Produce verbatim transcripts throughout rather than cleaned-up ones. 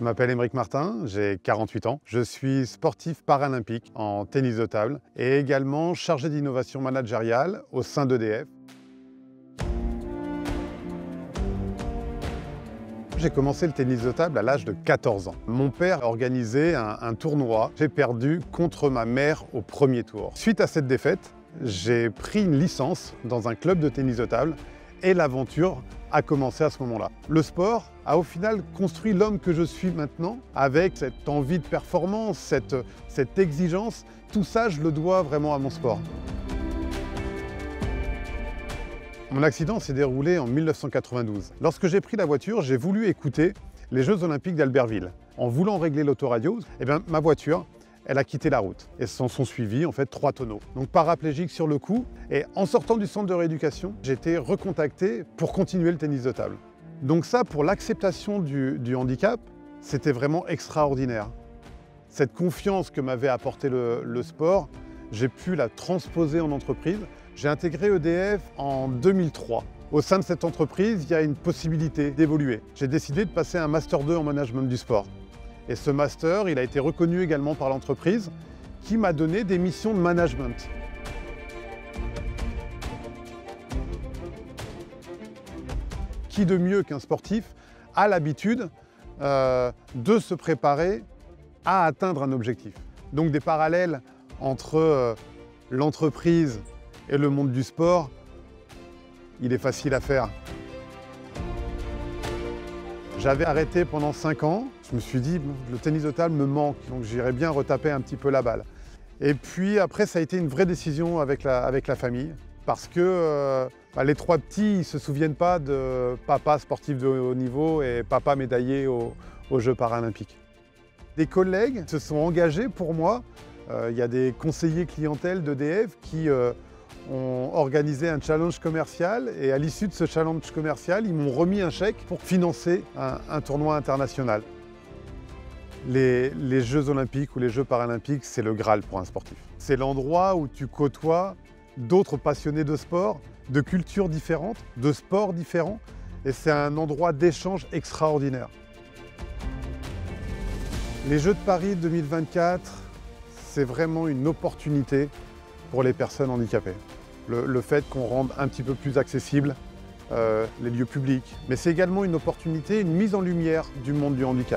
Je m'appelle Aymeric Martin, j'ai quarante-huit ans. Je suis sportif paralympique en tennis de table et également chargé d'innovation managériale au sein d'E D F. J'ai commencé le tennis de table à l'âge de quatorze ans. Mon père a organisé un, un tournoi. J'ai perdu contre ma mère au premier tour. Suite à cette défaite, j'ai pris une licence dans un club de tennis de table et l'aventure a commencé à ce moment-là. Le sport a au final construit l'homme que je suis maintenant avec cette envie de performance, cette, cette exigence. Tout ça, je le dois vraiment à mon sport. Mon accident s'est déroulé en mille neuf cent quatre-vingt-douze. Lorsque j'ai pris la voiture, j'ai voulu écouter les Jeux Olympiques d'Albertville. En voulant régler l'autoradio, eh bien, ma voiture, elle a quitté la route. Et s'en sont suivis en fait trois tonneaux. Donc paraplégique sur le coup. Et en sortant du centre de rééducation, j'ai été recontacté pour continuer le tennis de table. Donc ça, pour l'acceptation du, du handicap, c'était vraiment extraordinaire. Cette confiance que m'avait apporté le, le sport, j'ai pu la transposer en entreprise. J'ai intégré E D F en deux mille trois. Au sein de cette entreprise, il y a une possibilité d'évoluer. J'ai décidé de passer un master deux en management du sport. Et ce master, il a été reconnu également par l'entreprise qui m'a donné des missions de management. Qui de mieux qu'un sportif a l'habitude euh, de se préparer à atteindre un objectif. Donc des parallèles entre euh, l'entreprise et le monde du sport, il est facile à faire. J'avais arrêté pendant cinq ans. Je me suis dit, le tennis de table me manque, donc j'irais bien retaper un petit peu la balle. Et puis après, ça a été une vraie décision avec la, avec la famille, parce que euh, bah, les trois petits, ils ne se souviennent pas de papa sportif de haut niveau et papa médaillé aux, aux Jeux paralympiques. Des collègues se sont engagés pour moi. Euh, il y a des conseillers clientèle d'E D F qui euh, ont organisé un challenge commercial et à l'issue de ce challenge commercial, ils m'ont remis un chèque pour financer un, un tournoi international. Les, les Jeux olympiques ou les Jeux paralympiques, c'est le Graal pour un sportif. C'est l'endroit où tu côtoies d'autres passionnés de sport, de cultures différentes, de sports différents, et c'est un endroit d'échange extraordinaire. Les Jeux de Paris deux mille vingt-quatre, c'est vraiment une opportunité pour les personnes handicapées. Le, le fait qu'on rende un petit peu plus accessible euh, les lieux publics, mais c'est également une opportunité, une mise en lumière du monde du handicap.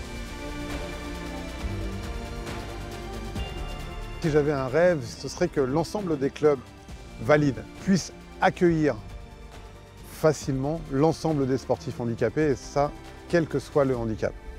Si j'avais un rêve, ce serait que l'ensemble des clubs valides puissent accueillir facilement l'ensemble des sportifs handicapés, et ça, quel que soit le handicap.